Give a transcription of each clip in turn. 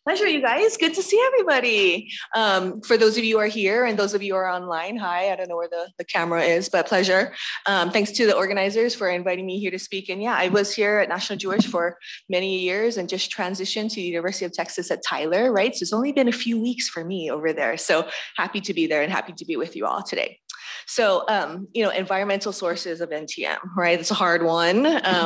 Pleasure, you guys. Good to see everybody. For those of you who are here and those of you who are online, hi. I don't know where the camera is, but pleasure. Thanks to the organizers for inviting me here to speak. And yeah, I was here at National Jewish for many years and just transitioned to the University of Texas at Tyler, right? So it's only been a few weeks for me over there. So happy to be there and happy to be with you all today. So, environmental sources of NTM, right? It's a hard one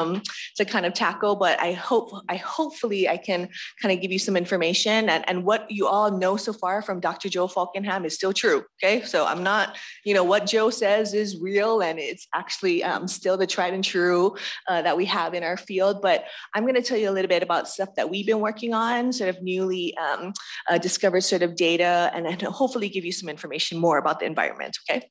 to kind of tackle, but hopefully I can kind of give you some information and what you all know so far from Dr. Joe Falkenham is still true. Okay. So I'm not, what Joe says is real and it's actually still the tried and true that we have in our field. But I'm going to tell you a little bit about stuff that we've been working on, sort of newly discovered sort of data, and then hopefully give you some information more about the environment. Okay.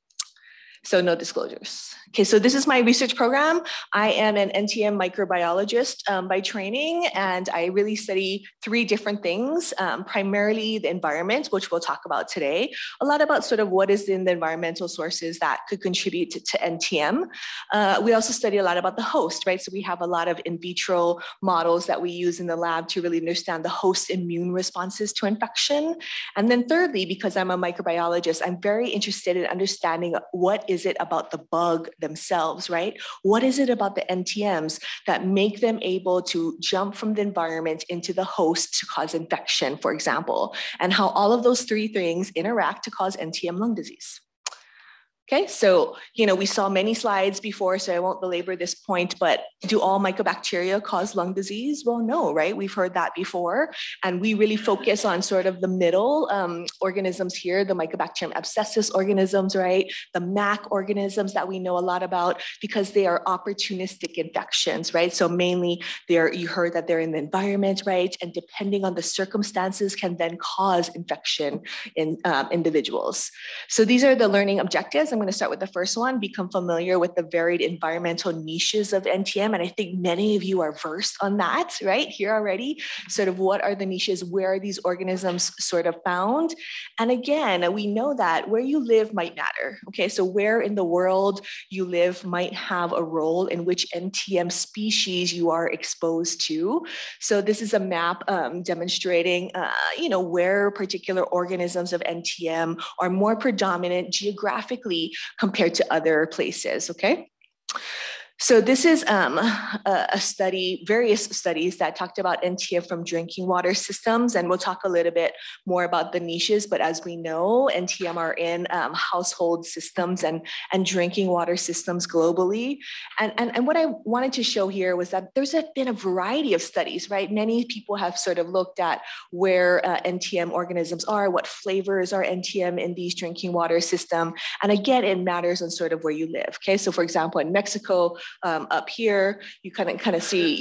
So no disclosures. Okay, so this is my research program. I am an NTM microbiologist by training, and I really study three different things, primarily the environment, which we'll talk about today, a lot about sort of what is in the environmental sources that could contribute to NTM. We also study a lot about the host, right? So we have a lot of in vitro models that we use in the lab to really understand the host immune responses to infection. And then thirdly, because I'm a microbiologist, I'm very interested in understanding what is it about the bug themselves, right? What is it about the NTMs that make them able to jump from the environment into the host to cause infection, for example, and how all of those three things interact to cause NTM lung disease. Okay, so, we saw many slides before, so I won't belabor this point, but do all mycobacteria cause lung disease? Well, no, right? We've heard that before. And we really focus on sort of the middle organisms here, the Mycobacterium abscessus organisms, right? The MAC organisms that we know a lot about because they are opportunistic infections, right? So mainly you heard that they're in the environment, right? And depending on the circumstances can then cause infection in individuals. So these are the learning objectives. I'm going to start with the first one, become familiar with the varied environmental niches of NTM. And I think many of you are versed on that, right? Here already, sort of what are the niches, where are these organisms sort of found? And again, we know that where you live might matter. Okay, so where in the world you live might have a role in which NTM species you are exposed to. So this is a map demonstrating, where particular organisms of NTM are more predominant geographically compared to other places, okay? So this is a study, various studies that talked about NTM from drinking water systems, and we'll talk a little bit more about the niches, but as we know, NTM are in household systems and drinking water systems globally. And what I wanted to show here was that there's been a variety of studies, right? Many people have sort of looked at where NTM organisms are, what flavors are NTM in these drinking water system. And again, it matters on sort of where you live, okay? So for example, in Mexico, up here, you kind of see,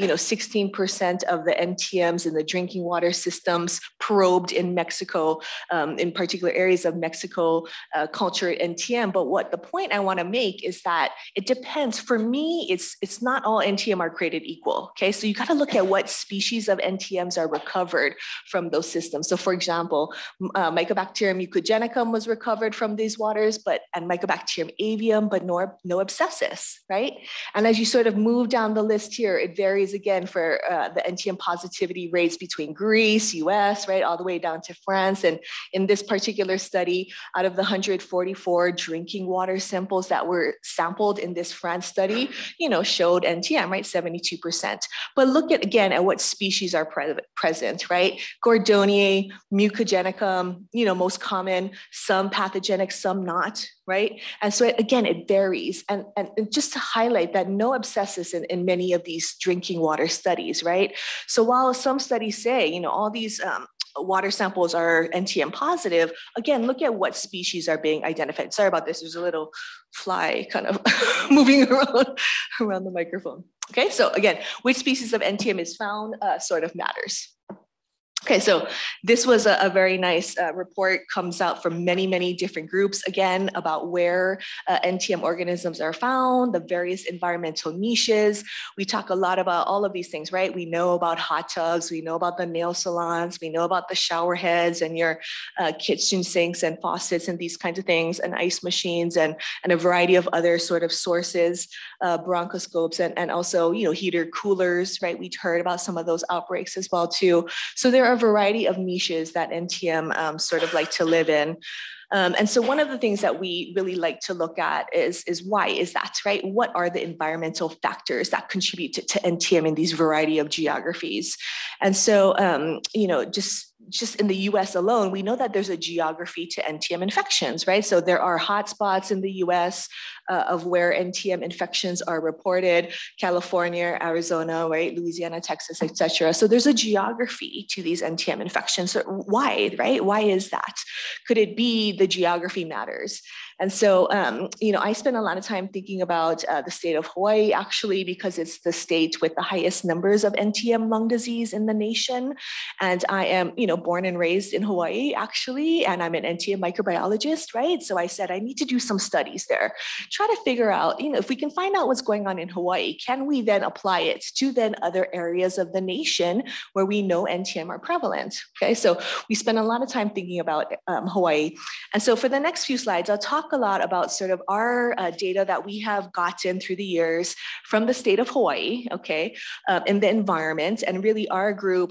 16% of the NTMs in the drinking water systems probed in Mexico, in particular areas of Mexico, culture NTM. But what the point I want to make is that it depends. For me, it's not all NTM are created equal. Okay, so you got to look at what species of NTMs are recovered from those systems. So, for example, Mycobacterium eucogenicum was recovered from these waters, and Mycobacterium avium, but no abscessus, right? And as you sort of move down the list here, it varies again for the NTM positivity rates between Greece, US, right, all the way down to France. And in this particular study, out of the 144 drinking water samples that were sampled in this France study, showed NTM, right, 72%. But look again at what species are present, right? Gordoniae, Mucogenicum, most common, some pathogenic, some not, right? And so again, it varies. And just to highlight that no abscessus in many of these drinking water studies, right? So while some studies say, all these water samples are NTM positive, again, look at what species are being identified. Sorry about this, there's a little fly kind of moving around the microphone. Okay, so again, which species of NTM is found sort of matters. Okay, so this was a very nice report, comes out from many, many different groups, again, about where NTM organisms are found, the various environmental niches. We talk a lot about all of these things, right? We know about hot tubs, we know about the nail salons, we know about the shower heads and your kitchen sinks and faucets and these kinds of things, and ice machines and a variety of other sort of sources, bronchoscopes and also, heater coolers, right? We heard about some of those outbreaks as well too. So there are are a variety of niches that NTM sort of like to live in. And so one of the things that we really like to look at is why is that, right? What are the environmental factors that contribute to NTM in these variety of geographies? And so, you know, just in the US alone, we know that there's a geography to NTM infections, right? So there are hotspots in the US of where NTM infections are reported, California, Arizona, right? Louisiana, Texas, et cetera. So there's a geography to these NTM infections. So why, right? Why is that? Could it be the geography matters? And so, you know, I spend a lot of time thinking about the state of Hawaii, actually, because it's the state with the highest numbers of NTM lung disease in the nation. And I am, you know, born and raised in Hawaii, actually, and I'm an NTM microbiologist, right? So I said, I need to do some studies there, try to figure out, you know, if we can find out what's going on in Hawaii, can we then apply it to then other areas of the nation where we know NTM are prevalent? Okay, so we spend a lot of time thinking about Hawaii. And so for the next few slides, I'll talk a lot about sort of our data that we have gotten through the years from the state of Hawaii, okay, in the environment. And really our group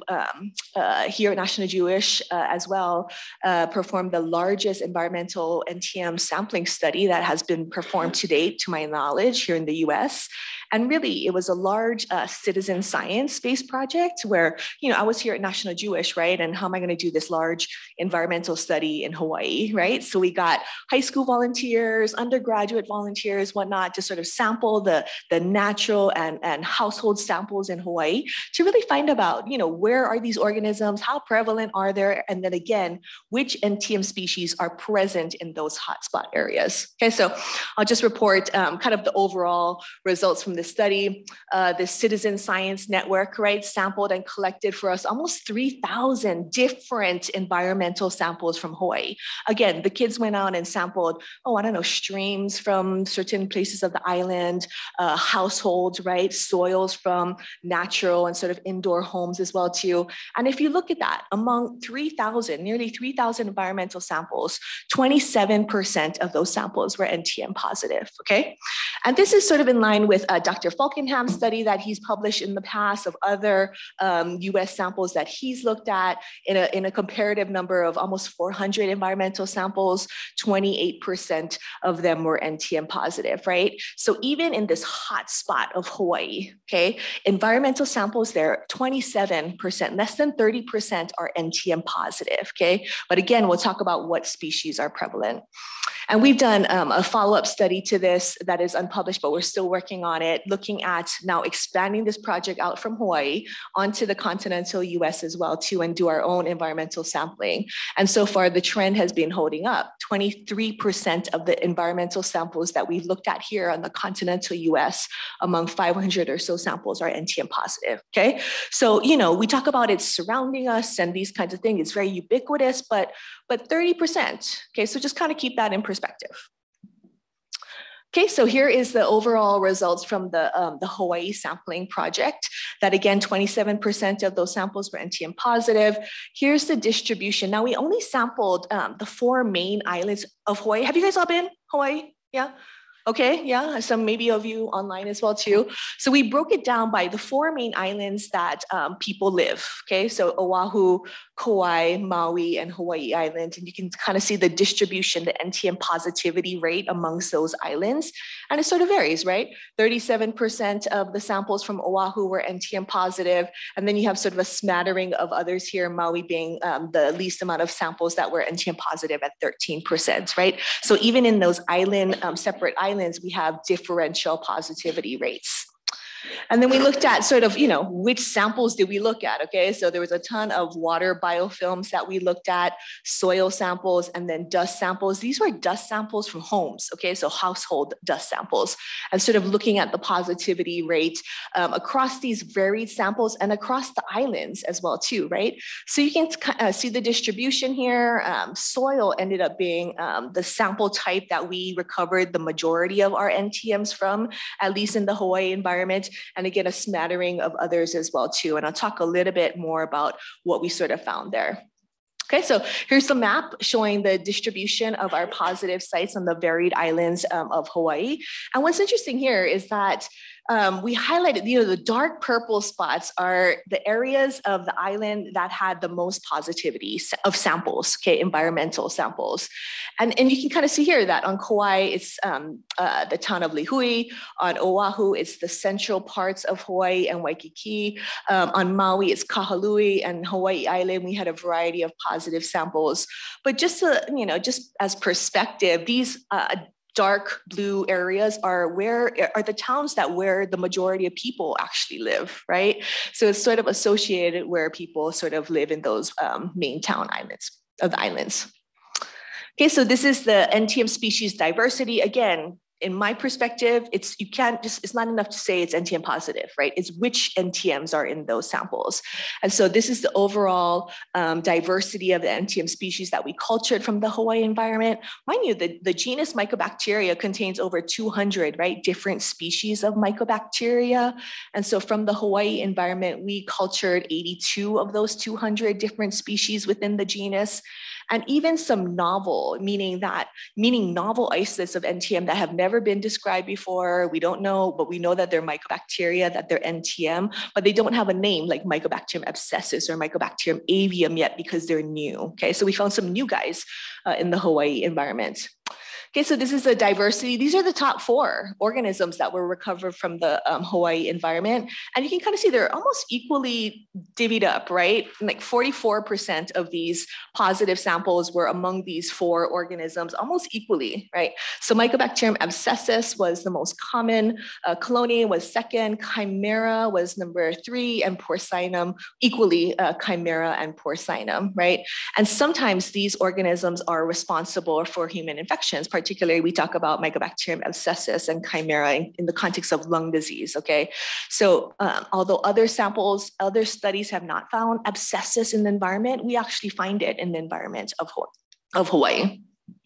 here at National Jewish as well performed the largest environmental NTM sampling study that has been performed to date, to my knowledge, here in the US. And really, it was a large citizen science-based project where, you know, I was here at National Jewish, right? And how am I going to do this large environmental study in Hawaii, right? So we got high school volunteers, undergraduate volunteers, whatnot, to sort of sample the natural and household samples in Hawaii to really find about, you know, where are these organisms, how prevalent are they, and then again, which NTM species are present in those hotspot areas. Okay, so I'll just report kind of the overall results from this study. The Citizen Science Network, right, sampled and collected for us almost 3,000 different environmental samples from Hawaii. Again, the kids went out and sampled, oh, I don't know, streams from certain places of the island, households, right, soils from natural and sort of indoor homes as well too. And if you look at that, among 3,000, nearly 3,000 environmental samples, 27% of those samples were NTM positive, okay? And this is sort of in line with Dr. Falkenham's study that he's published in the past of other US samples that he's looked at in a comparative number of almost 400 environmental samples, 28% of them were NTM positive, right? So even in this hot spot of Hawaii, okay, environmental samples there, 27%, less than 30% are NTM positive, okay? But again, we'll talk about what species are prevalent. And we've done a follow-up study to this that is unpublished, but we're still working on it, looking at now expanding this project out from Hawaii onto the continental US as well too, and do our own environmental sampling. And so far the trend has been holding up. 23% of the environmental samples that we've looked at here on the continental US among 500 or so samples are NTM positive, okay? So, you know, we talk about it surrounding us and these kinds of things, it's very ubiquitous, but 30%, okay? So just kind of keep that in perspective. Okay, so here is the overall results from the Hawaii sampling project. That again, 27% of those samples were NTM positive. Here's the distribution. Now we only sampled the 4 main islands of Hawaii. Have you guys all been Hawaii? Yeah. Okay, yeah, some maybe of you online as well too. So we broke it down by the 4 main islands that people live, okay? So Oahu, Kauai, Maui, and Hawaii Island. And you can kind of see the distribution, the NTM positivity rate amongst those islands. And it sort of varies, right? 37% of the samples from Oahu were NTM positive. And then you have sort of a smattering of others here, Maui being the least amount of samples that were NTM positive at 13%, right? So even in those island, separate islands, we have differential positivity rates. And then we looked at sort of, you know, which samples did we look at? Okay, so there was a ton of water biofilms that we looked at, soil samples, and then dust samples. These were dust samples from homes, okay, so household dust samples, and sort of looking at the positivity rate across these varied samples and across the islands as well too, right? So you can see the distribution here. Soil ended up being the sample type that we recovered the majority of our NTMs from, at least in the Hawaii environment. And again, a smattering of others as well too. And I'll talk a little bit more about what we sort of found there. Okay, so here's the map showing the distribution of our positive sites on the varied islands of Hawaii. And what's interesting here is that we highlighted, the dark purple spots are the areas of the island that had the most positivity of samples, okay, environmental samples. And you can kind of see here that on Kauai, it's the town of Lihue. On Oahu, it's the central parts of Hawaii and Waikiki. On Maui, it's Kahului, and Hawaii Island, we had a variety of positive samples. But just to, just as perspective, these dark blue areas are the towns that where the majority of people actually live, right? So it's sort of associated where people sort of live in those main town islands. Okay, so this is the NTM species diversity. Again, in my perspective, it's not enough to say it's NTM positive, right? It's which NTMs are in those samples. And so this is the overall diversity of the NTM species that we cultured from the Hawaii environment. Mind you, the genus Mycobacteria contains over 200, right, different species of mycobacteria. And so from the Hawaii environment, we cultured 82 of those 200 different species within the genus. And even some novel, meaning novel isolates of NTM that have never been described before. We don't know, but we know that they're mycobacteria, that they're NTM, but they don't have a name like Mycobacterium abscessus or Mycobacterium avium yet because they're new. Okay, so we found some new guys in the Hawaii environment. Okay, so this is the diversity. These are the top 4 organisms that were recovered from the Hawaii environment. And you can kind of see they're almost equally divvied up, right? Like 44% of these positive samples were among these 4 organisms, almost equally, right? So Mycobacterium abscessus was the most common, Chelonium was second, Chimera was number 3, and Porcinum equally Chimera and Porcinum, right? And sometimes these organisms are responsible for human infections. Particularly, we talk about Mycobacterium abscessus and Chimera in the context of lung disease, okay? So although other studies have not found abscessus in the environment, we actually find it in the environment of Hawaii.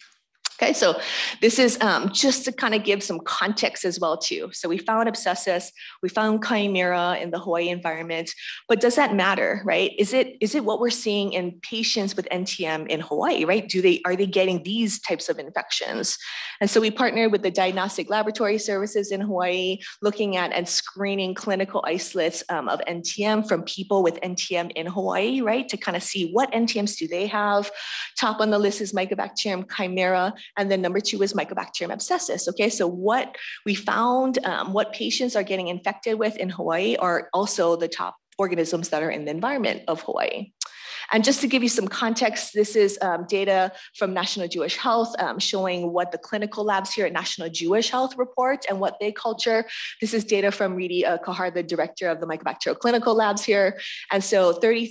Okay, so this is just to kind of give some context as well too. So we found abscessus, we found Chimera in the Hawaii environment, but does that matter, right? Is it what we're seeing in patients with NTM in Hawaii, right? Are they getting these types of infections? And so we partnered with the Diagnostic Laboratory Services in Hawaii, looking at and screening clinical isolates of NTM from people with NTM in Hawaii, right? To kind of see what NTMs do they have. Top on the list is Mycobacterium chimera. And then number 2 is Mycobacterium abscessus. Okay, so what we found, what patients are getting infected with in Hawaii are also the top organisms that are in the environment of Hawaii. And just to give you some context, this is data from National Jewish Health showing what the clinical labs here at National Jewish Health report and what they culture. This is data from Ridi Kahar, the director of the mycobacterial clinical labs here. And so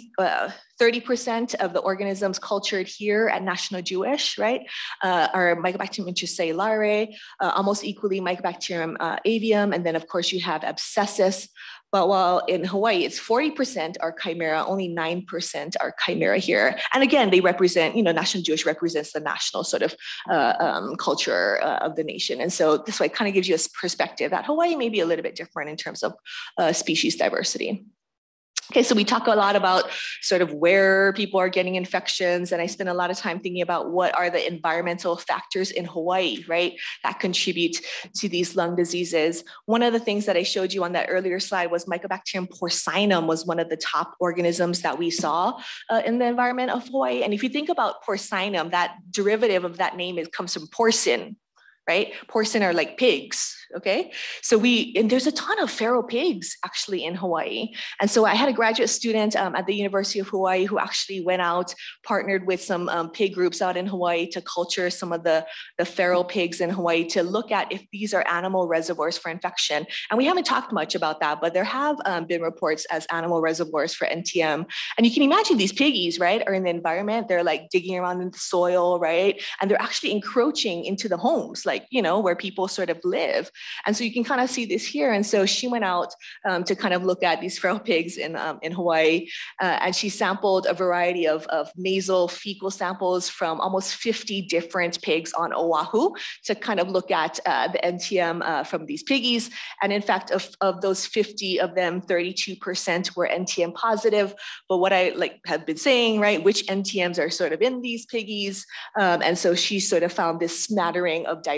30% of the organisms cultured here at National Jewish, right, are Mycobacterium intracellularare, almost equally Mycobacterium avium, and then of course you have abscessus. But while in Hawaii, it's 40% are Chimera, only 9% are Chimera here. And again, they represent, National Jewish represents the national sort of culture of the nation. And so this way kind of gives you a perspective that Hawaii may be a little bit different in terms of species diversity. Okay, so we talk a lot about sort of where people are getting infections, and I spend a lot of time thinking about what are the environmental factors in Hawaii, right, that contribute to these lung diseases. One of the things that I showed you on that earlier slide was Mycobacterium porcinum was one of the top organisms that we saw in the environment of Hawaii. And if you think about porcinum, that derivative of that name comes from porcine, right? Porcine are like pigs, okay? So and there's a ton of feral pigs actually in Hawaii. And so I had a graduate student at the University of Hawaii who actually went out, partnered with some pig groups out in Hawaii to culture some of the feral pigs in Hawaii to look at if these are animal reservoirs for infection. And we haven't talked much about that, but there have been reports as animal reservoirs for NTM. And you can imagine these piggies, right, are in the environment. They're like digging around in the soil, right? And they're actually encroaching into the homes, like, where people sort of live. And so you can kind of see this here. And so she went out to kind of look at these feral pigs in Hawaii. And she sampled a variety of nasal fecal samples from almost 50 different pigs on Oahu to kind of look at the NTM from these piggies. And in fact, of those 50 of them, 32% were NTM positive. But what I have been saying, right, which NTMs are sort of in these piggies. And so she sort of found this smattering of diversity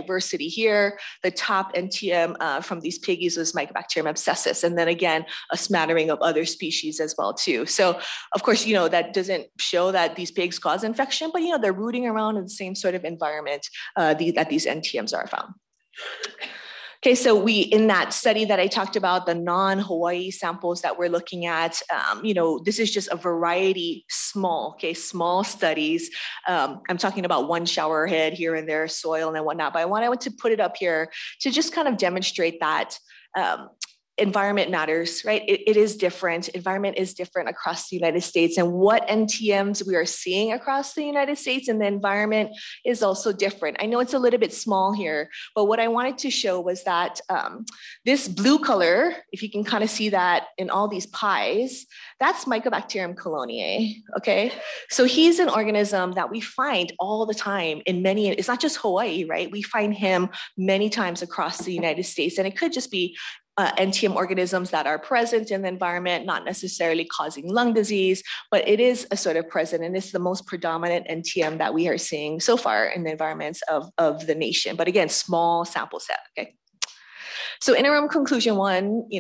diversity here. The top NTM from these piggies was Mycobacterium abscessus, and then again, a smattering of other species as well too. So of course, that doesn't show that these pigs cause infection, but they're rooting around in the same sort of environment that these NTMs are found. Okay, so in that study that I talked about, the non-Hawaii samples that we're looking at, this is just a variety, small studies. I'm talking about one shower head here and there, soil and whatnot, but I wanted to put it up here to just kind of demonstrate that environment matters, right? It is different. Environment is different across the United States, and what NTMs we are seeing across the United States and the environment is also different. I know it's a little bit small here, but what I wanted to show was that this blue color, if you can kind of see that in all these pies, that's Mycobacterium coloniae, okay? So he's an organism that we find all the time in many, it's not just Hawaii, right? We find him many times across the United States, and it could just be NTM organisms that are present in the environment, not necessarily causing lung disease, but it is a sort of present, and it's the most predominant NTM that we are seeing so far in the environments of the nation. But again, small sample set, okay? So interim conclusion one,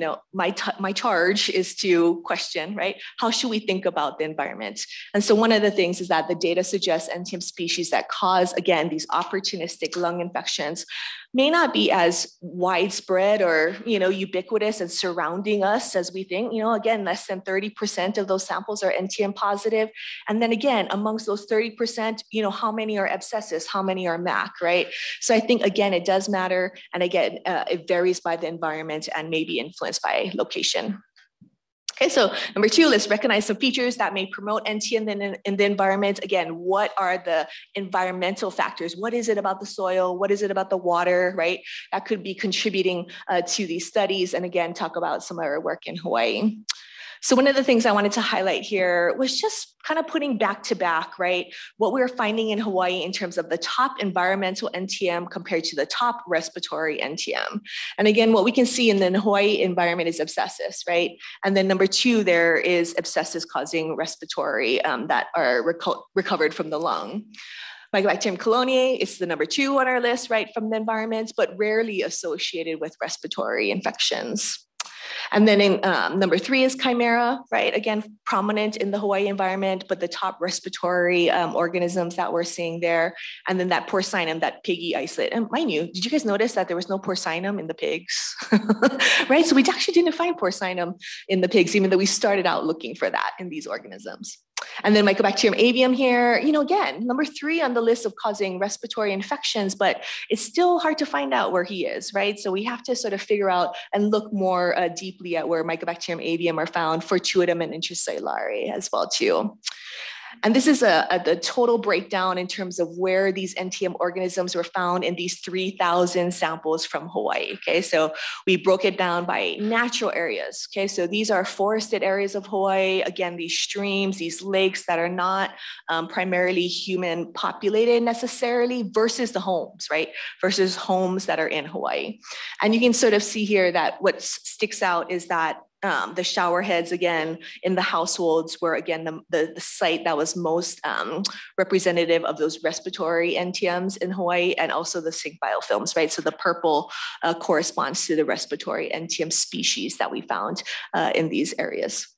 my charge is to question, right? How should we think about the environment? And so one of the things is that the data suggests NTM species that cause, again, these opportunistic lung infections may not be as widespread or, ubiquitous and surrounding us as we think. Again, less than 30% of those samples are NTM positive. And then again, amongst those 30%, how many are abscessus, how many are MAC, right? So I think, again, it does matter. And again, it varies by the environment and may be influenced by location. Okay, so number two, let's recognize some features that may promote NTM in the environment. Again, what are the environmental factors? What is it about the soil? What is it about the water, right? That could be contributing to these studies. And again, talk about some of our work in Hawaii. So one of the things I wanted to highlight here was just kind of putting back to back, right? What we're finding in Hawaii in terms of the top environmental NTM compared to the top respiratory NTM. And again, what we can see in the Hawaii environment is abscessus, right? And then number two, there is abscessus causing respiratory that are recovered from the lung. Mycobacterium coloniae is the number two on our list, right, from the environment, but rarely associated with respiratory infections. And then in number three is Chimera, right? Again, prominent in the Hawaii environment, but the top respiratory organisms that we're seeing there. And then that porcinum, that piggy isolate. And mind you, did you guys notice that there was no porcinum in the pigs? Right? So we actually didn't find porcinum in the pigs, even though we started out looking for that in these organisms. And then Mycobacterium avium here, again, number three on the list of causing respiratory infections, but it's still hard to find out where he is, right? So we have to sort of figure out and look more deeply at where Mycobacterium avium are found, fortuitum and intracellulare as well too. And this is the total breakdown in terms of where these NTM organisms were found in these 3,000 samples from Hawaii. Okay, so we broke it down by natural areas. Okay, so these are forested areas of Hawaii. Again, these streams, these lakes that are not primarily human populated necessarily versus the homes, right? Versus homes that are in Hawaii. And you can sort of see here that what sticks out is that the shower heads, again, in the households were, again, the site that was most representative of those respiratory NTMs in Hawaii, and also the sink biofilms, right? So the purple corresponds to the respiratory NTM species that we found in these areas.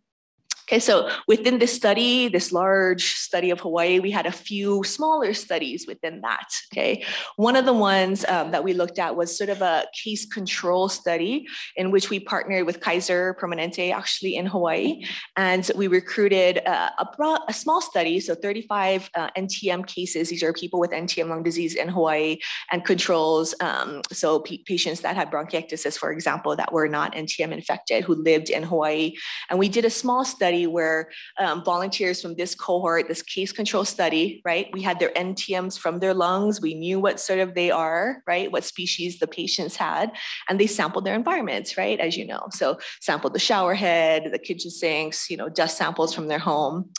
Okay, so within this study, this large study of Hawaii, we had a few smaller studies within that, okay? One of the ones that we looked at was sort of a case control study in which we partnered with Kaiser Permanente, actually in Hawaii, and we recruited a small study, so 35 NTM cases. These are people with NTM lung disease in Hawaii, and controls, so patients that had bronchiectasis, for example, that were not NTM infected, who lived in Hawaii. And we did a small study where volunteers from this cohort, this case control study, right? We had their NTMs from their lungs. We knew what sort of they are, right? What species the patients had, and they sampled their environments, right? As you know, so sampled the shower head, the kitchen sinks, dust samples from their home.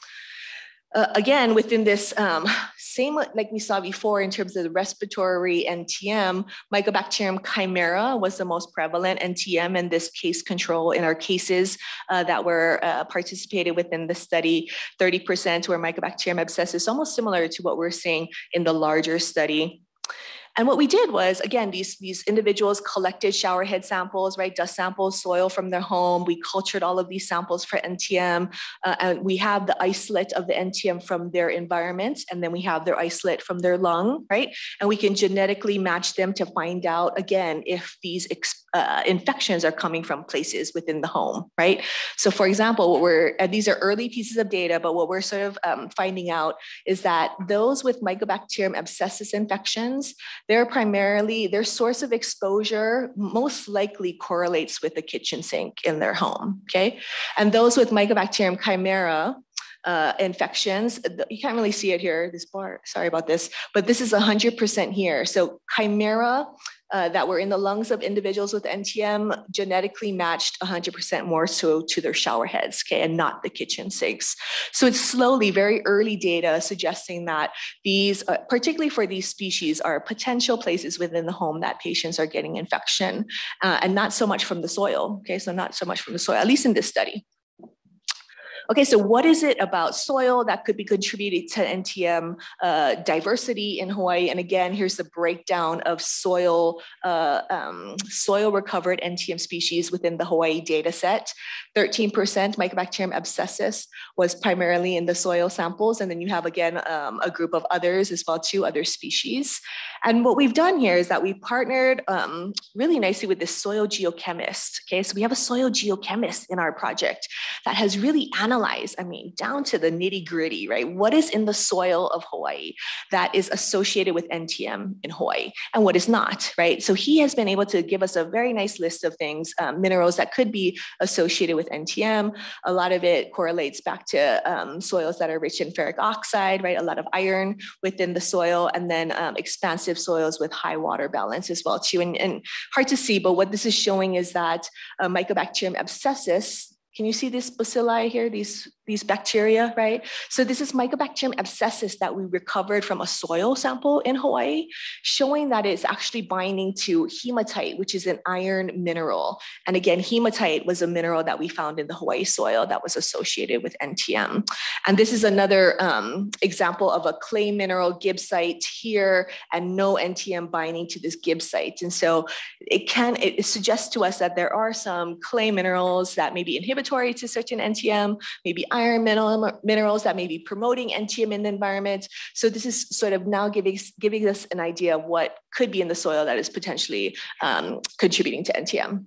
Again, within this same, like we saw before in terms of the respiratory NTM, Mycobacterium chimera was the most prevalent NTM in this case control in our cases that were participated within the study. 30% were Mycobacterium abscessus, almost similar to what we're seeing in the larger study. And what we did was, again, these individuals collected shower head samples, right? Dust samples, soil from their home. We cultured all of these samples for NTM. And we have the isolate of the NTM from their environment. And then we have their isolate from their lung, right? And we can genetically match them to find out, again, if these infections are coming from places within the home, right? So for example, these are early pieces of data, but what we're sort of finding out is that those with Mycobacterium abscessus infections, their source of exposure most likely correlates with the kitchen sink in their home, okay? And those with Mycobacterium chimera, infections, you can't really see it here, this bar, sorry about this, but this is 100% here. So chimera that were in the lungs of individuals with NTM genetically matched 100% more so to their shower heads, okay, and not the kitchen sinks. So it's slowly, very early data suggesting that these, particularly for these species, are potential places within the home that patients are getting infection, and not so much from the soil, okay, so not so much from the soil, at least in this study. Okay, so what is it about soil that could be contributing to NTM diversity in Hawaii? And again, here's the breakdown of soil recovered NTM species within the Hawaii data set. 13% Mycobacterium abscessus was primarily in the soil samples. And then you have, again, a group of others as well, 2 other species. And what we've done here is that we partnered really nicely with this soil geochemist. Okay, so we have a soil geochemist in our project that has really analyzed, I mean, down to the nitty gritty, right? What is in the soil of Hawaii that is associated with NTM in Hawaii and what is not, right? So he has been able to give us a very nice list of things, minerals that could be associated with NTM. A lot of it correlates back to soils that are rich in ferric oxide, right? A lot of iron within the soil, and then expansive soils with high water balance as well too. And hard to see, but what this is showing is that Mycobacterium abscessus, can you see this bacilli here, these bacteria, right? So this is Mycobacterium abscessus that we recovered from a soil sample in Hawaii, showing that it's actually binding to hematite, which is an iron mineral. And again, hematite was a mineral that we found in the Hawaii soil that was associated with NTM. And this is another example of a clay mineral gibbsite here, and no NTM binding to this gibbsite. And so it suggests to us that there are some clay minerals that may be inhibitory to certain NTM, maybe iron minerals that may be promoting NTM in the environment. So this is sort of now giving us an idea of what could be in the soil that is potentially contributing to NTM.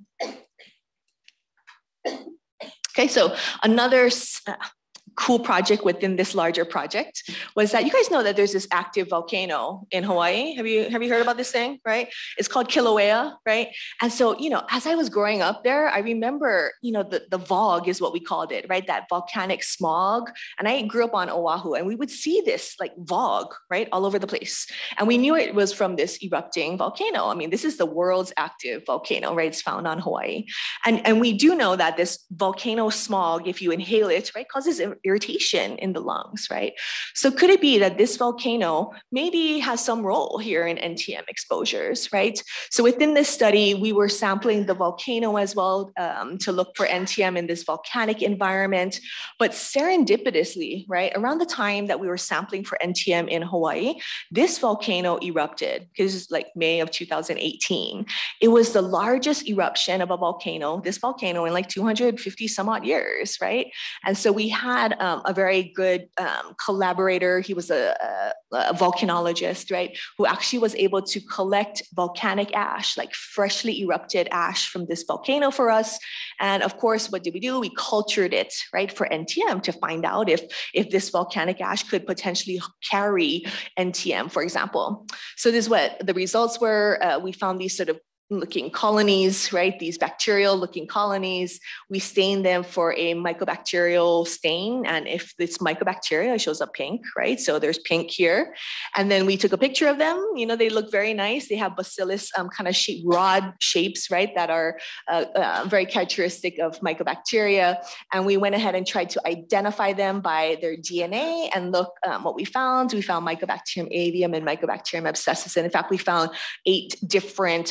Okay, so another cool project within this larger project was that you guys know that there's this active volcano in Hawaii. Have you heard about this thing, right? It's called Kilauea, right? And so, as I was growing up there, I remember, the VOG is what we called it, right? That volcanic smog. And I grew up on Oahu, and we would see this like VOG, right? All over the place. And we knew it was from this erupting volcano. I mean, this is the world's active volcano, right? It's found on Hawaii. And we do know that this volcano smog, if you inhale it, right, causes irritation in the lungs, right? So could it be that this volcano maybe has some role here in NTM exposures, right? So within this study, we were sampling the volcano as well to look for NTM in this volcanic environment. But serendipitously, right, around the time that we were sampling for NTM in Hawaii, this volcano erupted, because it's like May of 2018. It was the largest eruption of a volcano, this volcano, in like 250 some odd years, right? And so we had a very good collaborator. He was a volcanologist, right, who actually was able to collect volcanic ash, like freshly erupted ash from this volcano for us. And of course, what did we do? We cultured it, right, for NTM to find out if this volcanic ash could potentially carry NTM, for example. So this is what the results were. We found these sort of looking colonies, right? These bacterial looking colonies. We stain them for a mycobacterial stain. And if it's mycobacteria, it shows up pink, right? So there's pink here. And then we took a picture of them. They look very nice. They have bacillus kind of rod shapes, right? That are very characteristic of mycobacteria. And we went ahead and tried to identify them by their DNA and look what we found. We found Mycobacterium avium and Mycobacterium abscessus. And in fact, we found 8 different types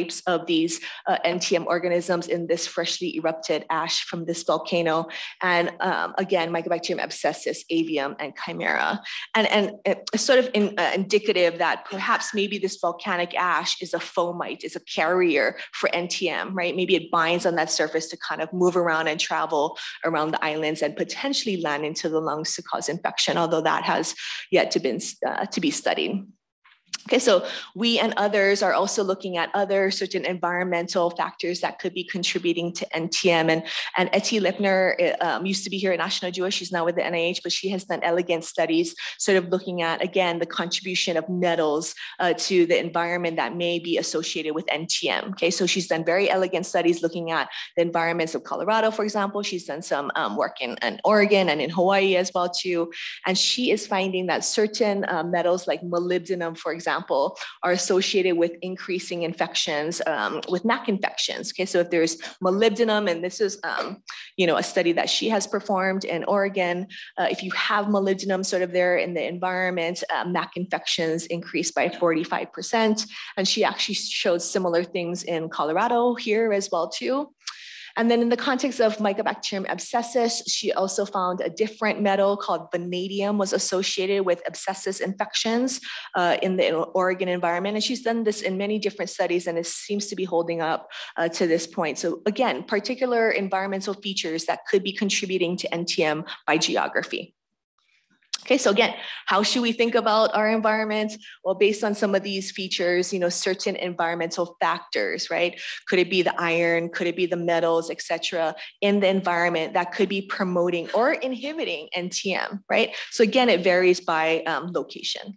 types of these NTM organisms in this freshly erupted ash from this volcano. And again, Mycobacterium abscessus, avium, and chimera. And it's sort of indicative that perhaps maybe this volcanic ash is a fomite, is a carrier for NTM, right? Maybe it binds on that surface to kind of move around and travel around the islands and potentially land into the lungs to cause infection, although that has yet to be studied. Okay, so we and others are also looking at other certain environmental factors that could be contributing to NTM. And Etty Lipner used to be here at National Jewish. She's now with the NIH, but she has done elegant studies sort of looking at, again, the contribution of metals to the environment that may be associated with NTM. Okay, so she's done very elegant studies looking at the environments of Colorado, for example. She's done some work in Oregon and in Hawaii as well, too. And she is finding that certain metals like molybdenum, for example, are associated with increasing infections, with MAC infections. Okay, so if there's molybdenum, and this is, a study that she has performed in Oregon, if you have molybdenum sort of there in the environment, MAC infections increase by 45%. And she actually showed similar things in Colorado here as well, too. And then in the context of Mycobacterium abscessus, she also found a different metal called vanadium was associated with abscessus infections in the Oregon environment. And she's done this in many different studies, and it seems to be holding up to this point. So again, particular environmental features that could be contributing to NTM by geography. Okay, so again, how should we think about our environment? Well, based on some of these features, certain environmental factors, right? Could it be the iron? Could it be the metals, et cetera, in the environment that could be promoting or inhibiting NTM, right? So again, it varies by location.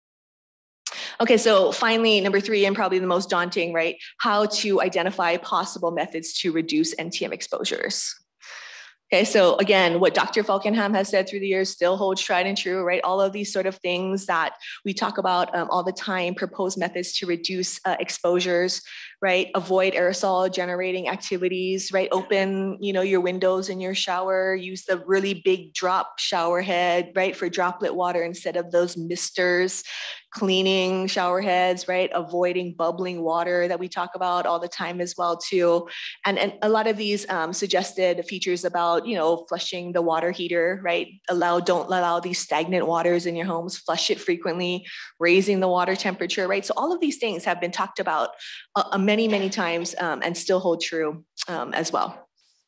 Okay, so finally, number 3, and probably the most daunting, right? How to identify possible methods to reduce NTM exposures. Okay, so again, what Dr. Falkenham has said through the years still holds tried and true, right? All of these sort of things that we talk about all the time, propose methods to reduce exposures, right? Avoid aerosol generating activities, right? Open, your windows in your shower, use the really big drop shower head, right? For droplet water instead of those misters. Cleaning shower heads, right? Avoiding bubbling water that we talk about all the time as well, too. And a lot of these suggested features about, flushing the water heater, right? Don't allow these stagnant waters in your homes, flush it frequently, raising the water temperature, right? So all of these things have been talked about many, many times and still hold true as well.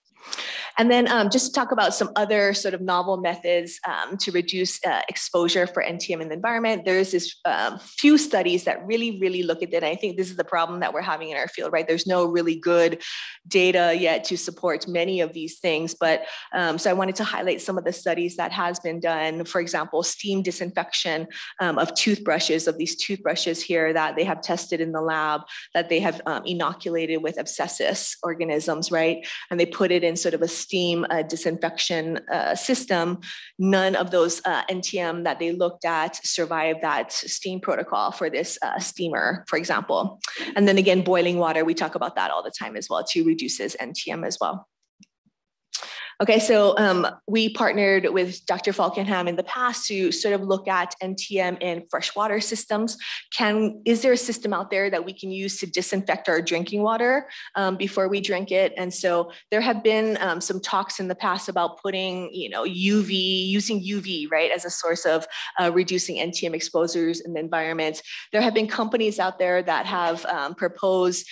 And then just to talk about some other sort of novel methods to reduce exposure for NTM in the environment, there's this few studies that really look at it. And I think this is the problem that we're having in our field, right? There's no really good data yet to support many of these things. But so I wanted to highlight some of the studies that has been done. For example, steam disinfection of toothbrushes, of these toothbrushes here that they have tested in the lab, that they have inoculated with abscessus organisms, right? And they put it in sort of a steam disinfection system. None of those NTM that they looked at survived that steam protocol for this steamer, for example. And then again, boiling water, we talk about that all the time as well, too, reduces NTM as well. Okay, so we partnered with Dr. Falkenham in the past to sort of look at NTM in freshwater systems. Is there a system out there that we can use to disinfect our drinking water before we drink it? And so there have been some talks in the past about putting, using UV, right, as a source of reducing NTM exposures in the environment. There have been companies out there that have proposed,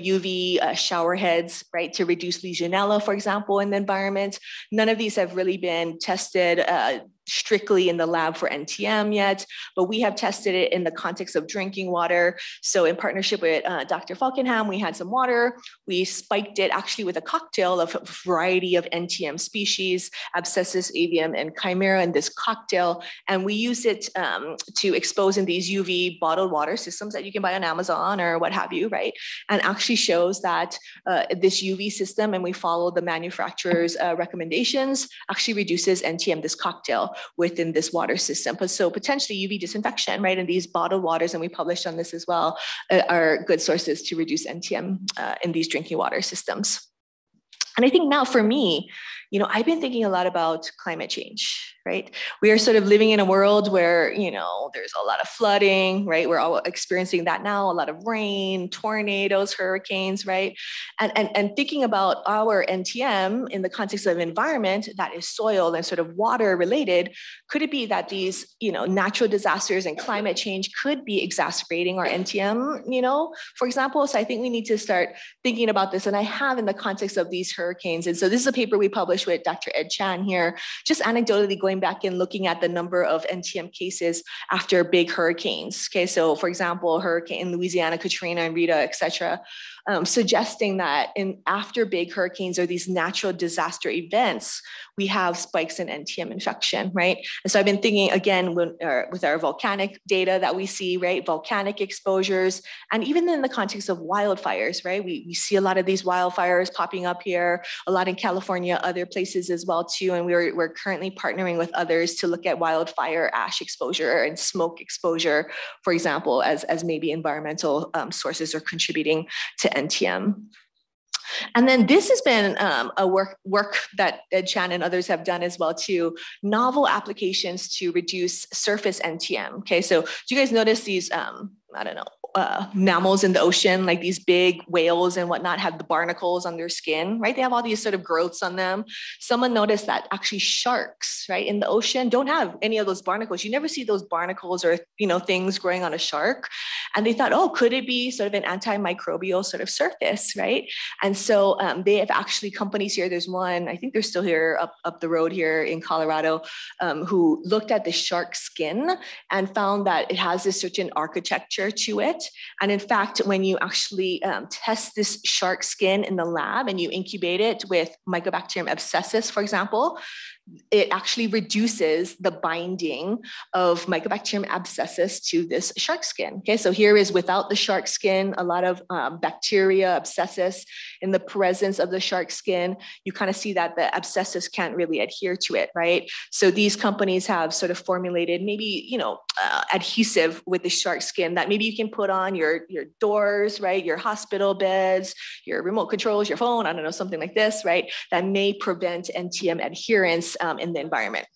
UV shower heads, right, to reduce Legionella, for example, in the environment. None of these have really been tested strictly in the lab for NTM yet, but we have tested it in the context of drinking water. So in partnership with Dr. Falkenham, we had some water. We spiked it actually with a cocktail of a variety of NTM species, abscessus, avium, and chimera in this cocktail. And we use it to expose in these UV bottled water systems that you can buy on Amazon or what have you, right? And actually shows that this UV system, and we follow the manufacturer's recommendations, actually reduces NTM, this cocktail, within this water system. But so potentially UV disinfection, right? And these bottled waters, and we published on this as well, are good sources to reduce NTM in these drinking water systems. And I think now for me, I've been thinking a lot about climate change, right? We are sort of living in a world where, there's a lot of flooding, right? We're all experiencing that now, a lot of rain, tornadoes, hurricanes, right? And thinking about our NTM in the context of environment that is soil and sort of water related, could it be that these, natural disasters and climate change could be exacerbating our NTM, for example? So I think we need to start thinking about this. And I have in the context of these hurricanes. And so this is a paper we published with Dr. Ed Chan here, just anecdotally going back and looking at the number of NTM cases after big hurricanes. Okay, so for example, hurricane in Louisiana, Katrina and Rita, et cetera, suggesting that after big hurricanes or these natural disaster events, we have spikes in NTM infection, right? And so I've been thinking again with our volcanic data that we see, right? Volcanic exposures, and even in the context of wildfires, right? We see a lot of these wildfires popping up here, a lot in California, other places as well too. And we're currently partnering with others to look at wildfire ash exposure and smoke exposure, for example, as maybe environmental sources are contributing to NTM. And then this has been a work that Ed Chan and others have done as well too, novel applications to reduce surface NTM. Okay, so do you guys notice these, I don't know, mammals in the ocean, like these big whales and whatnot, have the barnacles on their skin, right? They have all these sort of growths on them. Someone noticed that actually sharks, right, in the ocean don't have any of those barnacles. You never see those barnacles or, things growing on a shark. And they thought, oh, could it be sort of an antimicrobial sort of surface, right? And so they have actually, companies here, there's one, I think they're still here up the road here in Colorado, who looked at the shark skin and found that it has this certain architecture to it. And in fact, when you actually test this shark skin in the lab and you incubate it with Mycobacterium abscessus, for example, it actually reduces the binding of Mycobacterium abscessus to this shark skin. Okay, so here is without the shark skin, a lot of bacteria, abscessus in the presence of the shark skin. You kind of see that the abscessus can't really adhere to it, right? So these companies have sort of formulated maybe, adhesive with the shark skin that maybe you can put on your doors, right? Your hospital beds, your remote controls, your phone, I don't know, something like this, right? That may prevent NTM adherence in the environment.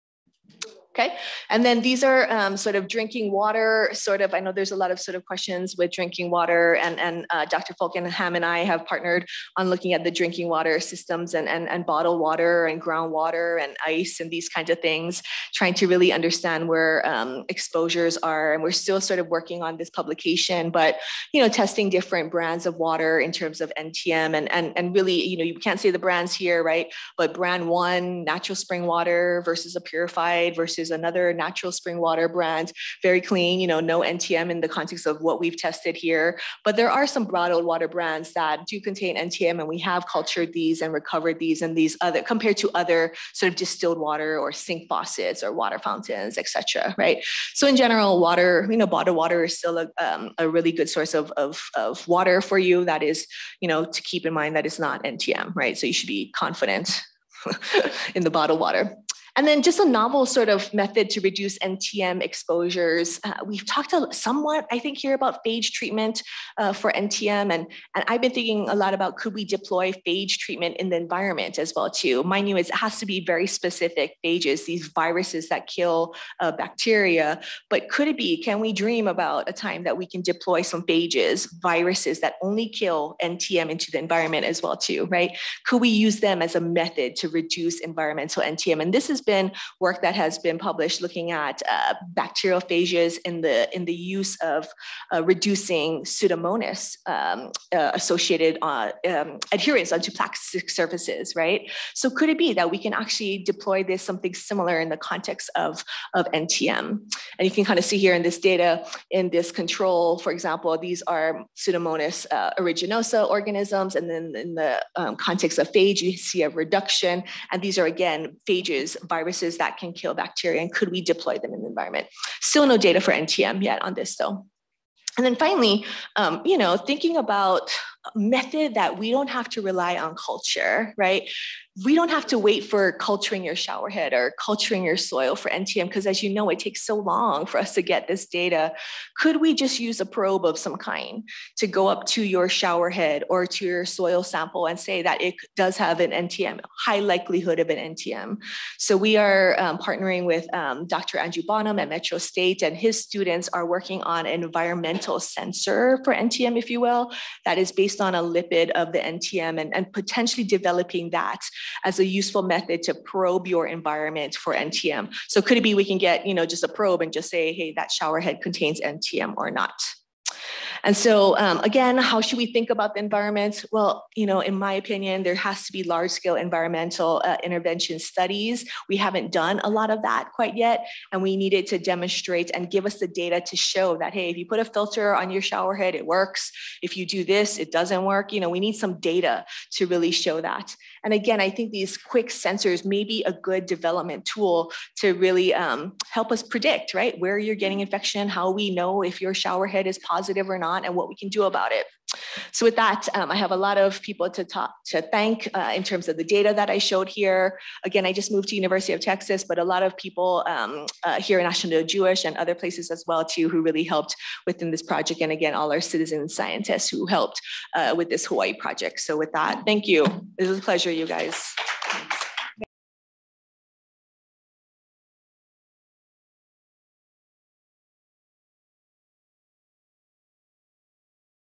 Okay, and then these are sort of drinking water, I know there's a lot of sort of questions with drinking water, and Dr. Falkenham and I have partnered on looking at the drinking water systems and bottled water and groundwater and ice and these kinds of things, trying to really understand where exposures are. And we're still sort of working on this publication, but, testing different brands of water in terms of NTM and really, you can't say the brands here, right? But brand one, natural spring water versus a purified versus another natural spring water brand, very clean, no NTM in the context of what we've tested here. But there are some bottled water brands that do contain NTM, and we have cultured these and recovered these and these other, compared to other sort of distilled water or sink faucets or water fountains, etc. Right? So in general, water, bottled water is still a really good source of water for you. That is, to keep in mind that it's not NTM, right? So you should be confident in the bottled water. And then just a novel sort of method to reduce NTM exposures. We've talked somewhat, I think, here about phage treatment for NTM. And I've been thinking a lot about, could we deploy phage treatment in the environment as well too? Mind you, it has to be very specific phages, these viruses that kill bacteria. But could it be, can we dream about a time that we can deploy some phages, viruses that only kill NTM into the environment as well too, right? Could we use them as a method to reduce environmental NTM? And this is been work that has been published looking at bacteriophages in the use of reducing Pseudomonas associated adherence onto plastic surfaces, right? So could it be that we can actually deploy this something similar in the context of NTM? And you can kind of see here in this data, in this control, for example, these are Pseudomonas aeruginosa organisms, and then in the context of phage, you see a reduction, and these are again phages, viruses that can kill bacteria, and could we deploy them in the environment? Still no data for NTM yet on this though. And then finally, thinking about method that we don't have to rely on culture, right? We don't have to wait for culturing your shower head or culturing your soil for NTM, because as you know, it takes so long for us to get this data. Could we just use a probe of some kind to go up to your shower head or to your soil sample and say that it does have an NTM, high likelihood of an NTM? So we are partnering with Dr. Andrew Bonham at Metro State, and his students are working on an environmental sensor for NTM, if you will, that is based on a lipid of the NTM, and potentially developing that as a useful method to probe your environment for NTM. So could it be we can get, just a probe and just say, hey, that shower head contains NTM or not? And so again, how should we think about the environment? Well, in my opinion, there has to be large scale environmental intervention studies. We haven't done a lot of that quite yet. And we needed to demonstrate and give us the data to show that, hey, if you put a filter on your shower head, it works. If you do this, it doesn't work. We need some data to really show that. And again, I think these quick sensors may be a good development tool to really help us predict, right, where you're getting infection, how we know if your shower head is positive or not, and what we can do about it. So with that, I have a lot of people to thank in terms of the data that I showed here. Again, I just moved to University of Texas, but a lot of people here in National Jewish and other places as well too, who really helped within this project. And again, all our citizen scientists who helped with this Hawaii project. So with that, thank you. This was a pleasure, you guys.